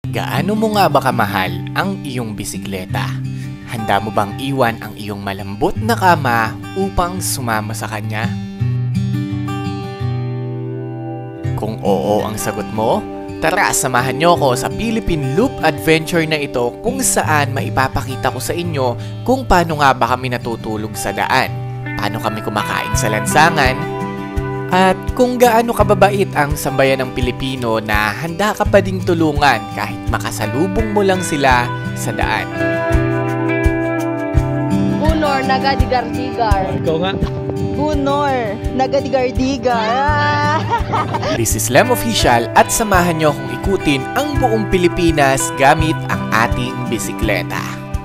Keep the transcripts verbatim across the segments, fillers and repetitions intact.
Gaano mo nga ba kamahal ang iyong bisikleta? Handa mo bang iwan ang iyong malambot na kama upang sumama sa kanya? Kung oo ang sagot mo, tara samahan niyo ako sa Philippine Loop Adventure na ito kung saan maipapakita ko sa inyo kung paano nga ba kami natutulog sa daan, paano kami kumakain sa lansangan, at kung gaano kababait ang sambayan ng Pilipino na handa ka pa ding tulungan kahit makasalubong mo lang sila sa daan. Bunor, nagadigar-digar. Ikaw nga. Bunor, nagadigar-digar. This is Lem Official at samahan niyo akong ikutin ang buong Pilipinas gamit ang ating bisikleta.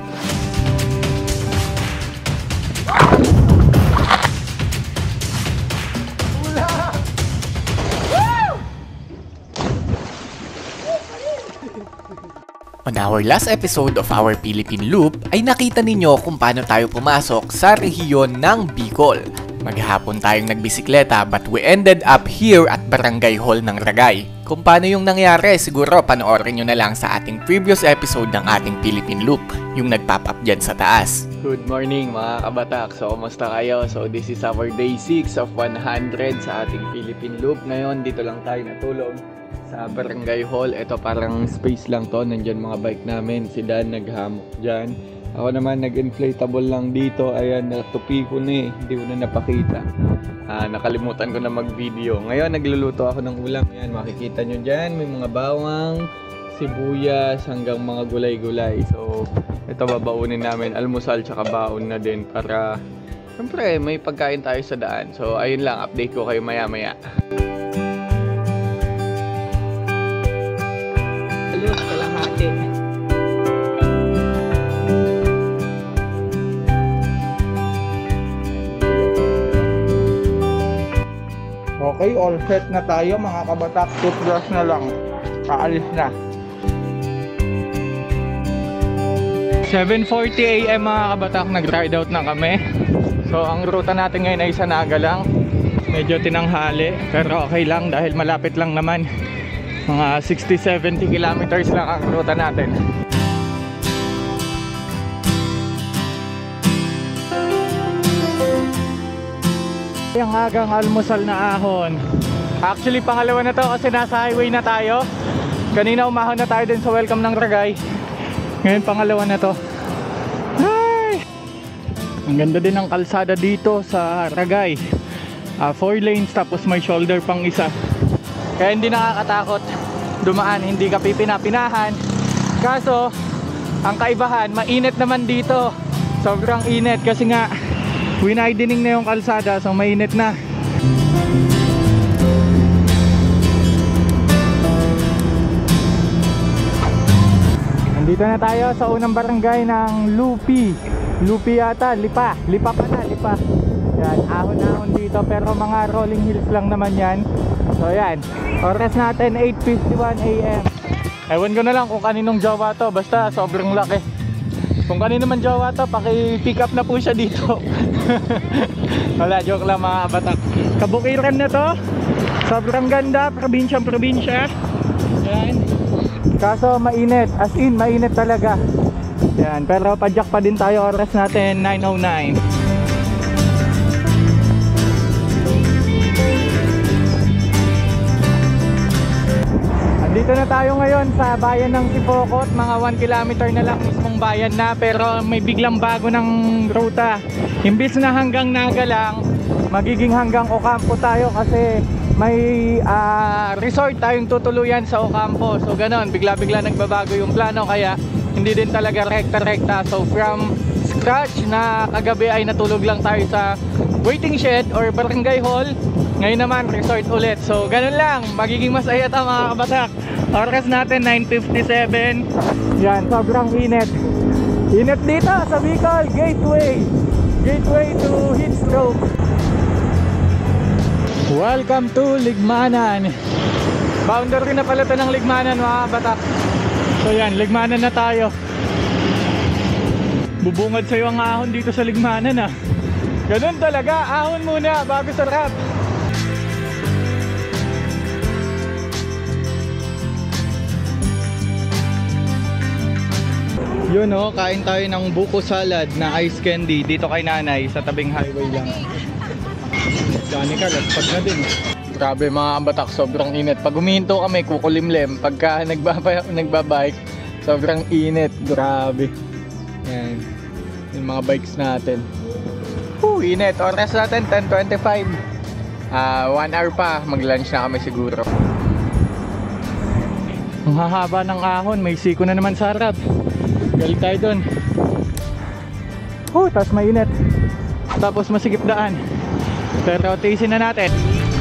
On our last episode of our Philippine Loop ay nakita ninyo kung paano tayo pumasok sa rehiyon ng Bicol. Maghapon tayong nagbisikleta but we ended up here at Barangay Hall ng Ragay. Kung paano yung nangyari, siguro panoorin nyo na lang sa ating previous episode ng ating Philippine Loop, yung nag-pop up dyan sa taas. Good morning mga kabatak. So, kumusta kayo? So, this is our day six of one hundred sa ating Philippine Loop. Ngayon, dito lang tayo natulog sa Barangay Hall. Ito parang space lang to. Nandyan mga bike namin. Si Dan naghamok dyan. Ako naman nag-inflatable lang dito. Ayan, natupi ko na eh. Hindi ko na napakita. Ah, nakalimutan ko na mag-video. Ngayon, nagluluto ako ng ulam. Ayan, makikita nyo dyan. May mga bawang, sibuyas, hanggang mga gulay-gulay. So, ito babaunin namin. Almusal tsaka baon na din para siyempre may pagkain tayo sa daan. So, ayun lang. Update ko kayo maya-maya. Halos, kalahati. Okay, all set na tayo mga kabatak. Toothbrush na lang. Kaalis na. seven forty a m mga kabatak, nag-ride out na kami. So, ang ruta natin ngayon ay sa Naga lang. Medyo tinanghali, pero okay lang dahil malapit lang naman. Mga sixty to seventy kilometers lang ang ruta natin. Yung agang almusal na ahon. Actually, pangalawa na to kasi nasa highway na tayo. Kanina umahon na tayo din sa welcome ng Ragay. Ngayon pangalawa na to. Ay! Ang ganda din ng kalsada dito sa Ragay. uh, Four lanes tapos may shoulder pang isa. Kaya hindi nakakatakot dumaan, hindi ka pipinapinahan. Kaso ang kaibahan, mainit naman dito. Sobrang init kasi nga winidening na yung kalsada, so mainit na. Nandito na tayo sa unang barangay ng Lupi. Lupi yata, Lipa. Lipa pa na, Lipa. Yan, ahon-ahon dito pero mga rolling hills lang naman yan. So yan, oras natin eight fifty-one a m Ewan ko na lang kung kaninong jowa to, basta sobrang laki. Kung kanino man jowa to, paki-pick up na po siya dito. Wala, joke lang mga kabatak. Kabukiran na to. Sobrang ganda, probinsyang probinsya. Yan. Kaso mainit, as in mainit talaga. Yan, pero padyak pa din tayo, oras natin nine oh nine. Dito na tayo ngayon sa bayan ng Sipokot. Mga one kilometer na lang mismong bayan na, pero may biglang bago ng ruta. Imbis na hanggang Naga lang, magiging hanggang Ocampo tayo kasi may uh, resort tayong tutuluyan sa Ocampo. So ganon, bigla-bigla nagbabago yung plano kaya hindi din talaga rekta-rekta. So from scratch na kagabi ay natulog lang tayo sa waiting shed or Barangay Hall. Ngayon naman resort ulit. So ganun lang, magiging masaya ta mga kabatak. Oras natin nine fifty-seven. Yan, sobrang init. Init dito sa Bicol Gateway. Gateway to heat stroke. Welcome to Ligmanan. Boundary na pala ito ng Ligmanan mga kabatak. So yan, Ligmanan na tayo. Bubungad sa'yo ang ahon dito sa Ligmanan ah. Ganun talaga, ahon muna bago sarap. Yun oh, kain tayo ng buko salad na ice candy dito kay nanay sa tabing highway lang. Danica, laspag na din. Grabe mga kabatak, sobrang init. Pag humihinto kami, kukulimlim. Pagka nagbaba, nagbabike, sobrang init. Grabe. Yan. Yung mga bikes natin. Whew, init. Oras natin, ten twenty-five. Uh, one hour pa, mag-lunch na kami siguro. Ang hahaba ng ahon, may siko na naman sa harap. Galing tayo dun. Oh, tapos mainit. Tapos masigip daan. Pero tiisin na natin.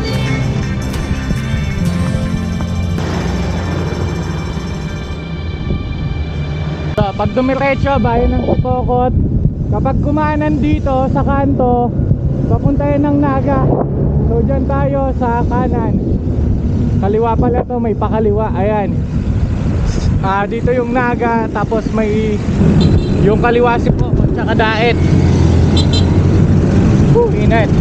So, pag dumiretso, bayan ng Sipokot. Kapag kumanan dito sa kanto, papunta yan ng Naga. So dyan tayo sa kanan. Kaliwa pala to, may pakaliwa. Ayan. Ah, dito yung Naga, tapos may yung kaliwa Sipokot tsaka Daet. Woo, init.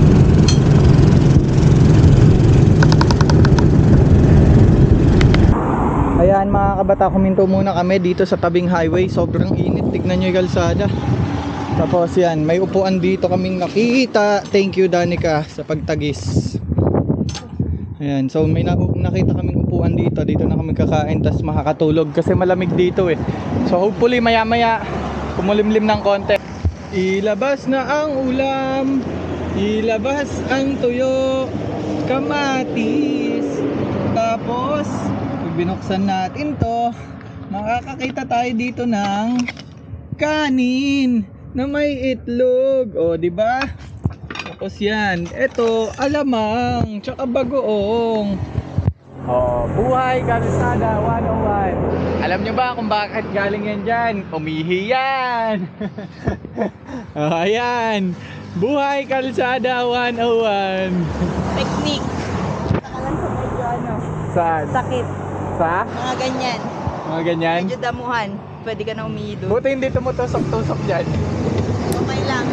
Ayan mga kabata, kuminto muna kami dito sa tabing highway. Sobrang init, tignan nyo yung kalsada. Tapos yan, may upuan dito kaming nakita. Thank you Danica sa pagtagis. Ayan, so may na nakita kaming upuan dito. Dito na kami kakain, tas makakatulog kasi malamig dito eh. So hopefully maya maya kumulimlim ng konti. Ilabas na ang ulam, ilabas ang tuyo, kamatis. Tapos pag binuksan natin to, makakakita tayo dito ng kanin na may itlog. O, di ba? Tapos yan, eto alamang tsaka bagoong. Oh, buhay kalsada one oh one. Alam nyo ba kung bakit galing yan dyan? Umihi yan. Oh, ayan, buhay kalsada one oh one. Technique. Nakalan sa medyo ano. Saan? Sakit. Sa? Mga ganyan. Mga ganyan? Medyo damuhan. Pwede ka na umihi doon. Buti hindi tumutusok-tusok dyan. Okay lang.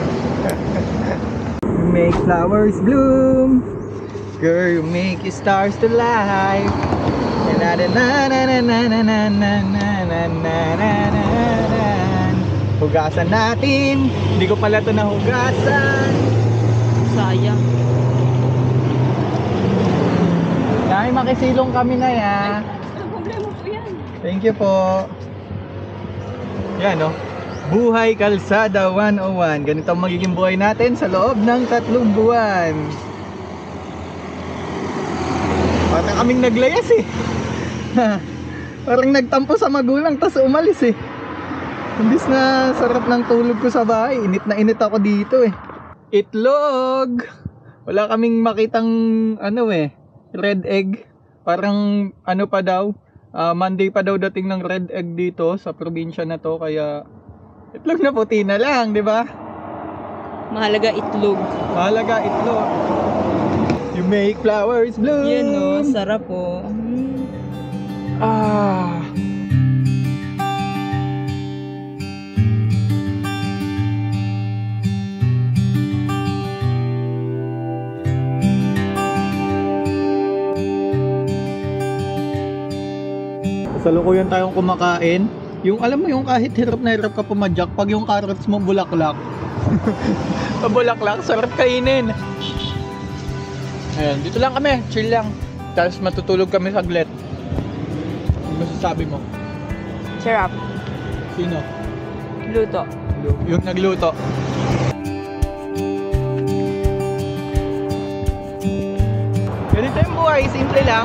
Make flowers bloom, girl, you make your stars to life. Na na na na na na na na na na na na na. Hugasan natin. Hindi ko pala ito nahugasan. Sayang. Dahil makisilong kami na ya. Ang problema po yan. Thank you po. Yan o. Buhay Kalsada one oh one. Ganito ang magiging buhay natin sa loob ng tatlong buwan. Parang kaming naglayas eh. Parang nagtampo sa magulang tas umalis eh. Imbis na sarap ng tulog ko sa bahay, init na init ako dito eh. Itlog. Wala kaming makitang ano eh, red egg. Parang ano pa daw, uh, Monday pa daw dating ng red egg dito sa probinsya na to, kaya itlog na puti na lang, di ba? Mahalaga itlog. Mahalaga itlog. You make flowers bloom. Yan o, sarap po. Ah. Salukuyan tayong kumakain. Yung alam mo yung kahit hirap na hirap ka pumadyak, pag yung carrots mo bulaklak. Bulaklak, sarap kainin. Ayan, dito lang kami, chill lang. Tapos matutulog kami saglit. Ano masasabi mo? Sarap. Sino? Luto. Yung nagluto. Ganito yung buhay, simple lang.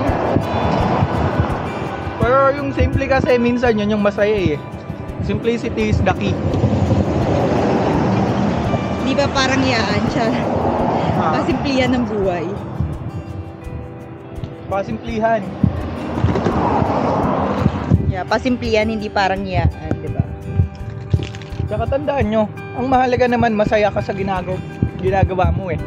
Pero yung simple kasi minsan yun yung masaya eh. Simplicity is the key. Di ba parang yaan siya? Ah. Pasimplihan ng buhay. Pasimplihan. Yeah, pasimplihan, hindi parang yaan, di ba? Tsaka tandaan nyo, ang mahalaga naman masaya ka sa ginagawa, ginagawa mo eh.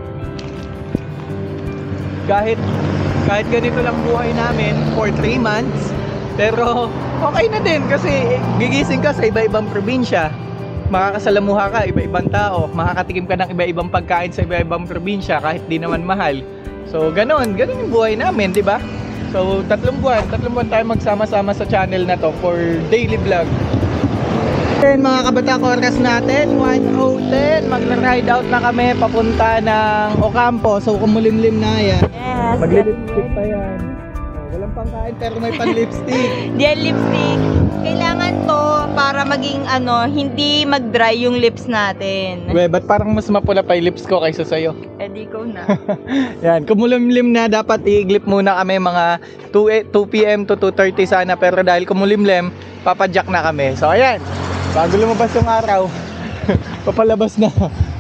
Kahit kahit ganito lang buhay namin for three months, pero okay na din kasi gigising ka sa iba-ibang probinsya, makakasalamuha ka iba-ibang tao, makakatikim ka ng iba-ibang pagkain sa iba-ibang probinsya kahit di naman mahal. So ganon, ganon yung buhay namin, di ba? So tatlong buwan, tatlong buwan tayo magsama-sama sa channel na to for daily vlog. ten mga kabatak, oras natin one oh ten. Magla-ride out na kami papunta ng Ocampo. So kumulimlim na yan. Yes. Magli-lipstick pa yan. Walang pangkain pero may pan-lipstick. Diyan lipstick. Kailangan to para maging ano, hindi mag-dry yung lips natin. We, ba't parang mas mapula pa yung lips ko kaysa sa'yo? Eh di ko na. Yan, kumulimlim na, dapat i-glip muna kami mga two p m to two thirty sana, pero dahil kumulimlim, papadyak na kami. So ayan, bago lumabas yung araw, papalabas na.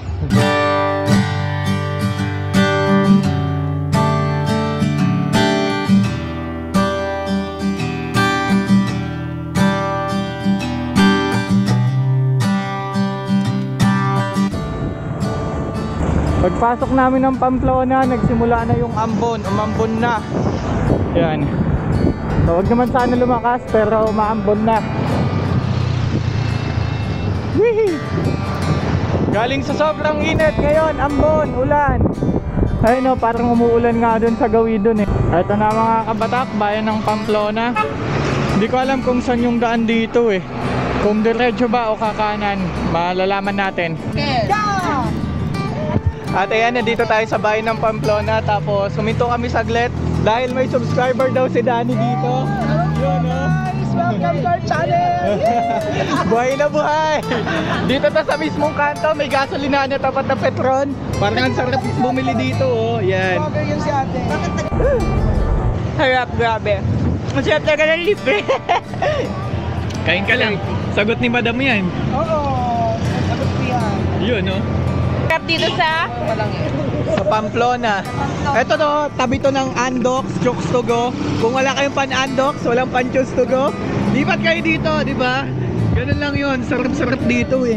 Pagpasok namin ng Pamplona, nagsimula na yung ambon, umambon na. Yan. So, huwag naman sana lumakas, pero umaambon na. Wihee! Galing sa sobrang init ngayon, ambon, ulan. Ayun no, parang umuulan nga dun sa gawin dun eh. Ito na mga kabatak, bayan ng Pamplona. Hindi ko alam kung saan yung daan dito eh. Kung diretso ba o kakanan, malalaman natin. Okay. At ayan, nandito tayo sa bayan ng Pamplona. Tapos huminto kami saglit dahil may subscriber daw si Danny dito. Yun, oh. Welcome to our channel! Buhay na buhay! Dito ta sa mismong kanto, may gasolina na tapat na Petron. Parang ang sarap bumili dito, oh. Yan. Yung si ate. Harap, grabe. Masarap talaga ng libre. Kain ka lang. Sagot ni Madam yan. Oo. Sagot ko yan. Yun, oh. Harap dito sa... Sa Pamplona. Ito to, tabi to ng Andox, Chokes to go. Kung wala kayong pan Andox, walang pan Chokes to go. Lipat kayo dito, di ba? Ganun lang yun, sarap-sarap dito eh.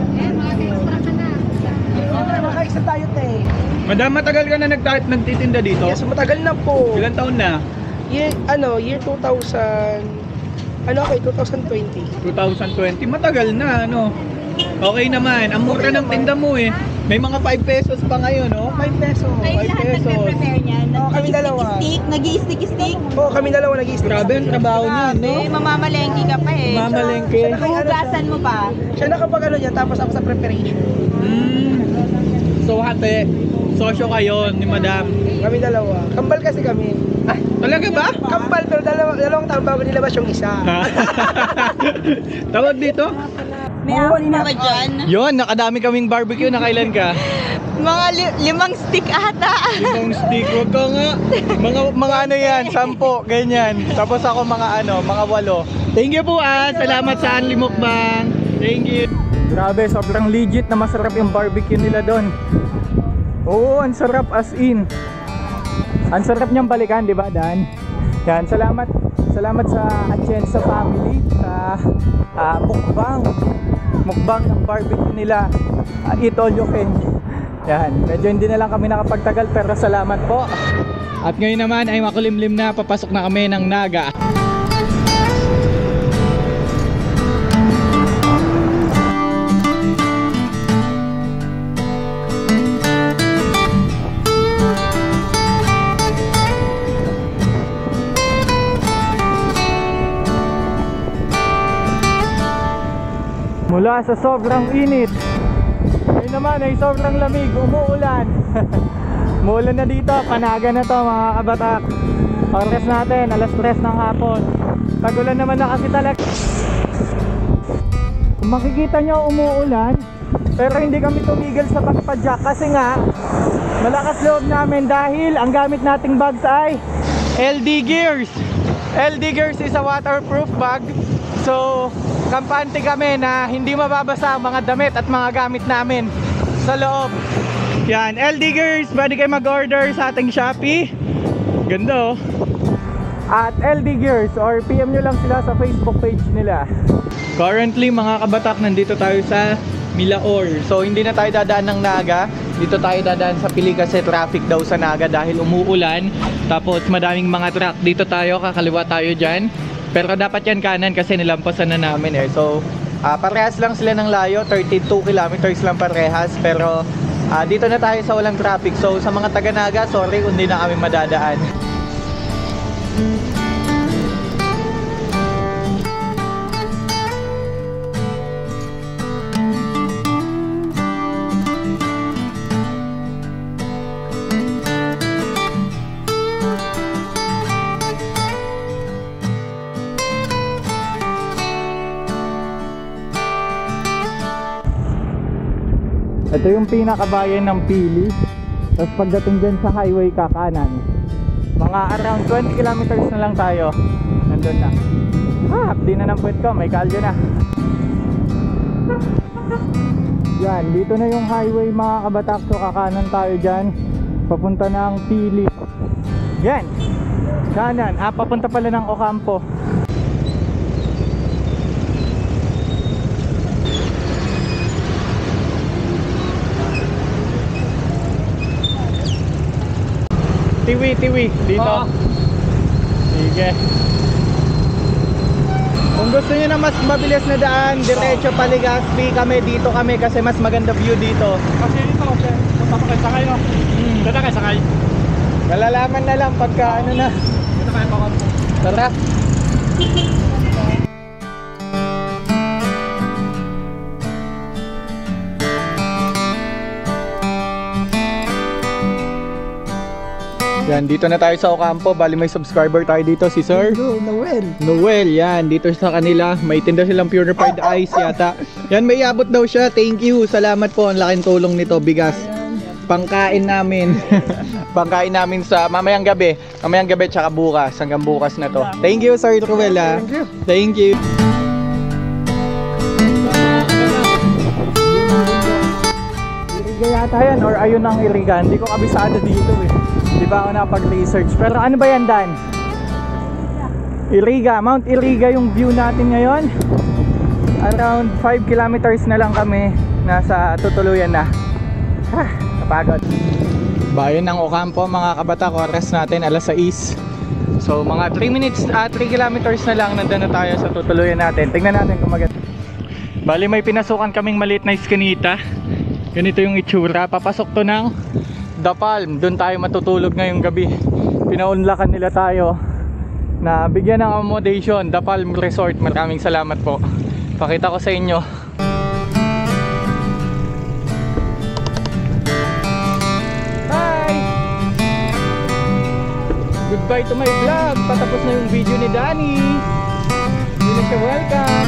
Maka-extra tayo, te. Madam, matagal ka na nagta- nagtitinda dito? Yes, matagal na po. Ilan taon na? Year, ano, year two thousand, ano okay, twenty twenty. twenty twenty, matagal na ano. Okay naman, ang mura ng tinda mo eh. May mga five pesos pa ngayon, no? five pesos. Ay, five lahat pesos. nagpe-prepare niyan. Oo, kami dalawa. Nag-stick, nag-stick-stick. Oo, kami dalawa nag-i-stick. Grabe ang trabaho niya, no? Eh, mamamalengke ka pa eh. Mamalengke. Hugasan mo pa. Siya nakapag ano niya, tapos ako sa preparation. Mm. So hate, sosyo kayo ni Madam. Kami dalawa. Kambal kasi kami. Ah, talaga ba? Kambal, pero dalawa, dalawang taon bago nilabas yung isa. Tawag dito? May ahon pa ba dyan? Yon, nakadami kaming barbecue. Na kailan ka? Mga li- limang stick ata. Limang stick. Huwag ka nga. Mga, mga ano yan, sampo, ganyan. Tapos ako mga ano, mga walo. Thank you po ah. Salamat sa Anli Mukbang. Thank you. Grabe, sobrang legit na masarap yung barbecue nila doon. Oo, ang sarap as in. Ang sarap niyang balikan, di ba Dan? Yan, salamat. Salamat sa Atienza family sa uh, mukbang. Mukbang ng barbecue nila. Uh, eat all you can. Yan, medyo hindi na lang kami nakapagtagal pero salamat po. At ngayon naman ay makulimlim na, papasok na kami ng Naga. Mula sa sobrang init, ngayon naman ay sobrang lamig, umuulan. Umuulan na dito, panaga na to mga kabatak. Oras natin, alas tres ng hapon. Tagulan naman na kasi talaga. Kung makikita nyo umuulan, pero hindi kami tumigil sa pagpadyak kasi nga malakas loob namin dahil ang gamit nating bags ay L D Gears. L D Gears is a waterproof bag. So kampante kami na hindi mababasa ang mga damit at mga gamit namin sa loob. Yan, L D Gears, pwede kayo mag-order sa ating Shopee. Ganda oh. At L D Gears or P M nyo lang sila sa Facebook page nila. Currently mga kabatak, nandito tayo sa Milaor. So hindi na tayo dadaan ng Naga. Dito tayo dadaan sa Pili kasi traffic daw sa Naga dahil umuulan. Tapos madaming mga truck. Dito tayo, kakaliwa tayo dyan. Pero dapat yan kanan kasi nilampasan na namin eh. So uh, parehas lang sila ng layo, thirty-two kilometers lang parehas. Pero uh, dito na tayo sa walang traffic. So sa mga taga Naga, sorry kung di na kami madadaan. Ito yung pinakabayan ng Pili. Tapos pagdating dyan sa highway kakanan, mga around twenty kilometers na lang tayo. Nandun na. Ah, hapdi na ng puwet ko, may kalyo na. Yan, dito na yung highway mga kabatak. So kakanan tayo dyan, papunta ng Pili. Yan, kanan, ah papunta pala ng Ocampo. Tiwi, tiwi, dito. Oh. Sige. Kung gusto nyo na mas mabilis na daan, diretso pa Legazpi kami, dito kami kasi mas maganda view dito. Kasi dito kasi, punta pa kayo sakay, no? Hmm. Dito kayo sakay. Malalaman na lang pagka ano na. Dito kayo pa konti. Tara. Yan, dito na tayo sa Ocampo. Bali may subscriber tayo dito, si Sir Noel. Noel, yan, dito sa kanila. May tinda silang purified ice yata. Yan, may abot daw siya. Thank you, salamat po. Ang laking tulong nito, bigas. Pangkain namin. Pangkain namin sa mamayang gabi. Mamayang gabi tsaka bukas. Hanggang bukas na to. Thank you, Sir Noel. Thank you. Thank you. Iriga yata yan, or ayun ang iriga. Hindi ko kabisado dito eh. Di ba ako napag-research? Pero ano ba yan, Dan? Iriga, Mount Iriga yung view natin ngayon. Around five kilometers na lang kami. Nasa tutuluyan na. Ah, napagod. Bayan ng Ocampo mga kabatak. Oras natin alas sais. So mga three minutes, uh, three kilometers na lang. Nandun na tayo sa tutuluyan natin. Tingnan natin kung maganda. Bali may pinasukan kaming maliit na iskanita. Ganito yung itsura. Papasok to ng The Palm, doon tayo matutulog ngayong gabi. Pinaunlakan nila tayo na bigyan ng accommodation, The Palm Resort. Maraming salamat po. Pakita ko sa inyo. Hi! Goodbye to my vlog. Patapos na yung video ni Danny. Hindi na siya welcome.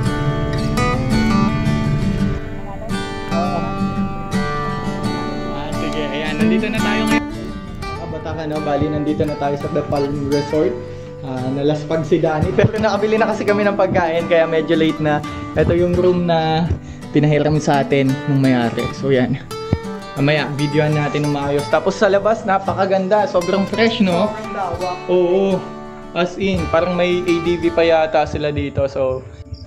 Nandito na tayo ngayon. Kabatak, ano, bali nandito na tayo sa The Palm Resort. Uh, nalaspag si Danny pero nakabili na kasi kami ng pagkain kaya medyo late na. Ito yung room na pinahiram sa atin nung may-ari. So yan. Mamaya videoan natin ng maayos. Tapos sa labas napakaganda. Sobrang fresh, no? Oo. As in, parang may A D V pa yata sila dito. So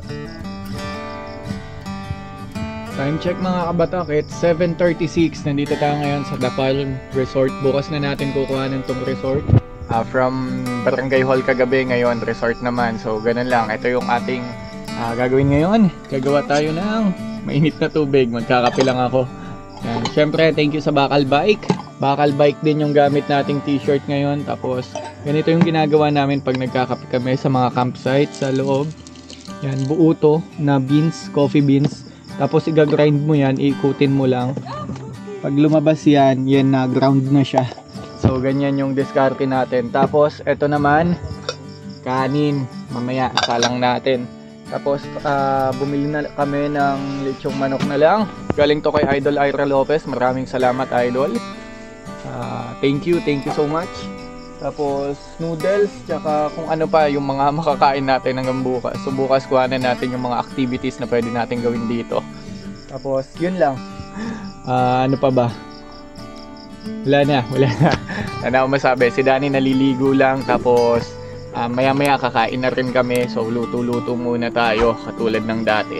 time check mga kabatak, it's seven thirty-six. Nandito tayo ngayon sa The Palm Resort. Bukas na natin kukuhanin tong resort. Uh, from Barangay Hall kagabi, ngayon resort naman. So ganun lang, ito yung ating uh, gagawin ngayon. Gagawa tayo ng mainit na tubig. Magkakape lang ako. Yan. Siyempre, thank you sa Bakal Bike. Bakal Bike din yung gamit nating t-shirt ngayon. Tapos ganito yung ginagawa namin pag nagkakape kami sa mga campsite sa loob. Yan, buo to na beans, coffee beans. Tapos i-grind mo yan, ikutin mo lang. Pag lumabas yan, yan na ground na siya. So ganyan yung diskarte natin. Tapos ito naman, kanin. Mamaya salang natin. Tapos uh, bumili na kami ng lechong manok na lang. Galing to kay Idol Ira Lopez. Maraming salamat, Idol. Uh, thank you, thank you so much. Tapos noodles, tsaka kung ano pa yung mga makakain natin hanggang bukas. So bukas kuhanan natin yung mga activities na pwede natin gawin dito. Tapos yun lang. Uh, ano pa ba? Wala na, wala na. Ano ako masabi, si Danny naliligo lang. Tapos uh, maya maya kakain na rin kami. So luto-luto muna tayo katulad ng dati.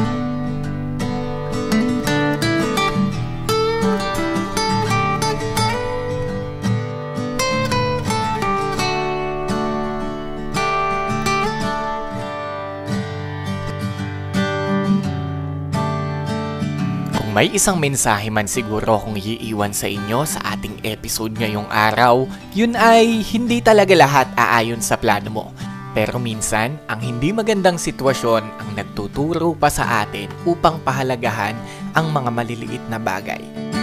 May isang mensahe man siguro kung iiwan sa inyo sa ating episode ngayong araw, yun ay hindi talaga lahat aayon sa plano mo. Pero minsan, ang hindi magandang sitwasyon ang nagtuturo pa sa atin upang pahalagahan ang mga maliliit na bagay.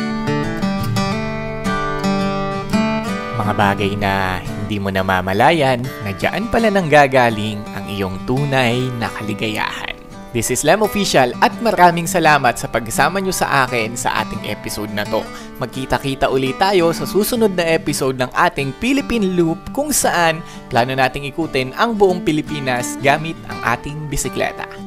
Mga bagay na hindi mo namamalayan na diyan pala nang gagaling ang iyong tunay na kaligayahan. This is Lem Official at maraming salamat sa pagsama nyo sa akin sa ating episode na to. Magkita-kita ulit tayo sa susunod na episode ng ating Philippine Loop kung saan plano nating ikutin ang buong Pilipinas gamit ang ating bisikleta.